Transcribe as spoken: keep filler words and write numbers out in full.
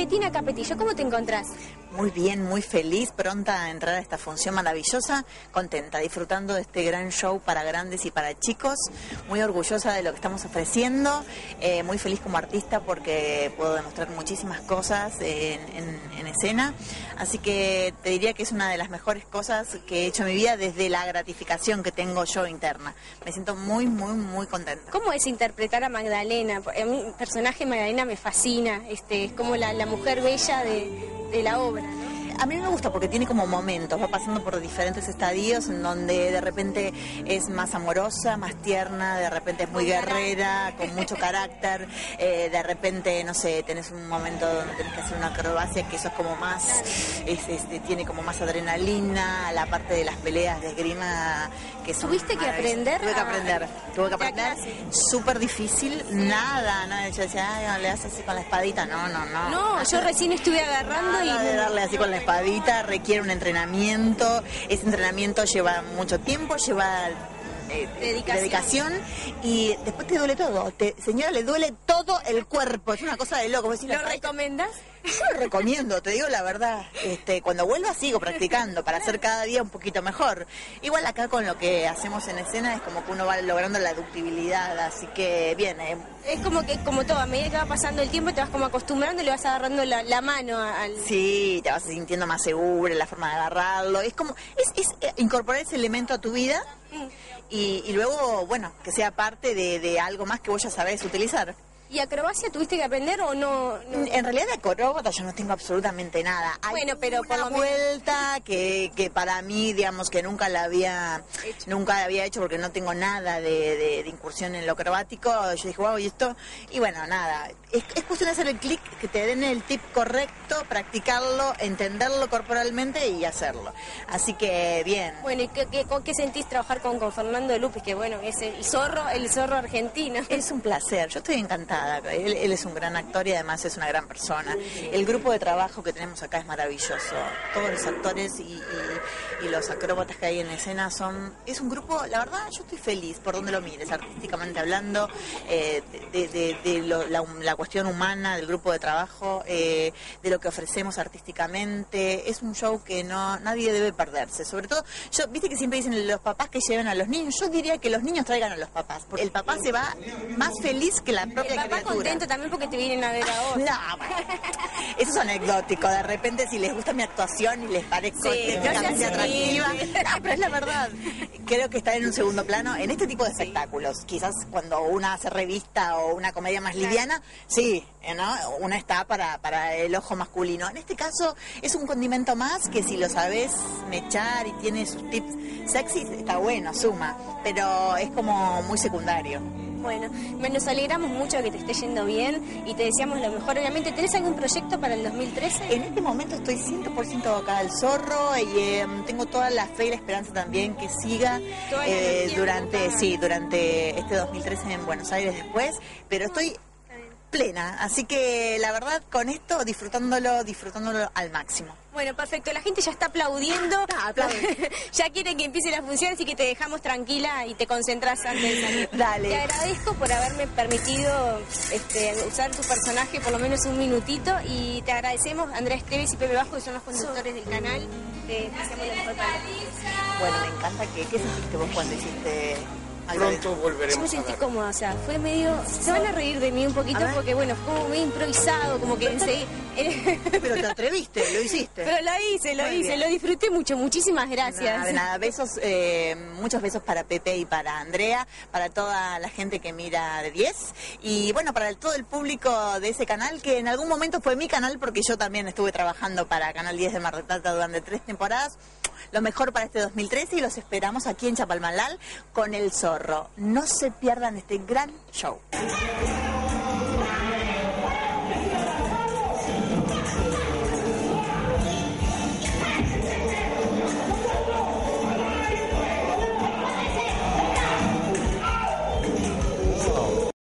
Betina Capetillo, ¿cómo te encontrás? Muy bien, muy feliz, pronta a entrar a esta función maravillosa, contenta, disfrutando de este gran show para grandes y para chicos, muy orgullosa de lo que estamos ofreciendo, eh, muy feliz como artista porque puedo demostrar muchísimas cosas en, en, en escena, así que te diría que es una de las mejores cosas que he hecho en mi vida desde la gratificación que tengo yo interna. Me siento muy, muy, muy contenta. ¿Cómo es interpretar a Magdalena? A mí el personaje Magdalena me fascina, este, es como la, la mujer bella de, de la obra, ¿no? A mí me gusta porque tiene como momentos, va pasando por diferentes estadios en donde de repente es más amorosa, más tierna, de repente es muy guerrera, con mucho carácter, eh, de repente, no sé, tenés un momento donde tenés que hacer una acrobacia que eso es como más, es, este, tiene como más adrenalina, la parte de las peleas de esgrima que son ¿Tuviste que aprender? Tuve que a... aprender, tuve que aprender, súper difícil, nada, nada, yo decía, ay, no, le das así con la espadita, no, no, no. No, yo recién estuve agarrando nada y... de darle así con la espadita, requiere un entrenamiento, ese entrenamiento lleva mucho tiempo, lleva eh, dedicación. dedicación y después te duele todo, te, señora, le duele todo el cuerpo, es una cosa de loco. ¿Lo recomendás? Yo lo recomiendo, te digo la verdad, este, cuando vuelva sigo practicando para hacer cada día un poquito mejor. Igual acá con lo que hacemos en escena es como que uno va logrando la ductibilidad, así que bien. Eh. Es como que, como todo, a medida que va pasando el tiempo te vas como acostumbrando y le vas agarrando la, la mano al... Sí, te vas sintiendo más segura, la forma de agarrarlo, es como, es, es incorporar ese elemento a tu vida mm. y, y luego, bueno, que sea parte de, de algo más que vos ya sabés utilizar. ¿Y acrobacia tuviste que aprender o no, no? En realidad de acróbata yo no tengo absolutamente nada. Hay bueno, pero una por lo vuelta que, que para mí, digamos, que nunca la había hecho. nunca la había hecho porque no tengo nada de, de, de incursión en lo acrobático. Yo dije, wow, ¿y esto? Y bueno, nada, es, es cuestión de hacer el clic, que te den el tip correcto, practicarlo, entenderlo corporalmente y hacerlo. Así que bien. Bueno, ¿y qué, qué, qué sentís trabajar con, con Fernando Lupis, que bueno, es el zorro, el zorro argentino? Es un placer, yo estoy encantada. Él, él es un gran actor y además es una gran persona. El grupo de trabajo que tenemos acá es maravilloso. Todos los actores y, y, y los acróbatas que hay en escena son... Es un grupo, la verdad, yo estoy feliz por donde lo mires, artísticamente hablando, eh, de, de, de lo, la, la cuestión humana del grupo de trabajo, eh, de lo que ofrecemos artísticamente. Es un show que no nadie debe perderse. Sobre todo, yo viste que siempre dicen los papás que lleven a los niños. Yo diría que los niños traigan a los papás. Porque el papá se va más feliz que la propia criatura. Papá contento también porque te vienen a ver a vos. No, bueno, eso es anecdótico. De repente si les gusta mi actuación y les parezco sí, técnicamente atractiva. Sí. No, pero es la verdad. Creo que está en un segundo plano en este tipo de espectáculos. Sí. Quizás cuando una hace revista o una comedia más liviana, sí, ¿no? Una está para, para el ojo masculino. En este caso es un condimento más que si lo sabes mechar y tiene sus tips sexy, está bueno, suma. Pero es como muy secundario. Bueno, nos alegramos mucho de que te esté yendo bien y te deseamos lo mejor. Obviamente, ¿tenés algún proyecto para el dos mil trece? En este momento estoy cien por ciento acá al Zorro y eh, tengo toda la fe y la esperanza también que siga eh, durante, sí, durante este dos mil trece en Buenos Aires después, pero estoy plena, así que la verdad con esto disfrutándolo, disfrutándolo al máximo. Bueno, perfecto, la gente ya está aplaudiendo, ah, aplaudiendo. Ya quiere que empiece la función, así que te dejamos tranquila y te concentras antes de salir. Dale. Te agradezco por haberme permitido este, usar tu personaje por lo menos un minutito y te agradecemos Andrea Esteves y Pepe Bajo, que son los conductores del canal. Te deseamos lo mejor para ti. Bueno, me encanta que, ¿qué sentiste vos cuando hiciste? Pronto volveremos. Yo me sentí cómoda, o sea, fue medio... Se van a reír de mí un poquito porque, bueno, fue como medio improvisado, como que enseguida... Pero te atreviste, lo hiciste. Pero lo hice, lo Muy hice, bien. Lo disfruté mucho, muchísimas gracias. Nada, de nada, besos, eh, muchos besos para Pepe y para Andrea, para toda la gente que mira de diez y bueno, para el, todo el público de ese canal, que en algún momento fue mi canal porque yo también estuve trabajando para Canal diez de Mar del Plata durante tres temporadas. Lo mejor para este dos mil trece y los esperamos aquí en Chapalmalal con El Zorro. No se pierdan este gran show.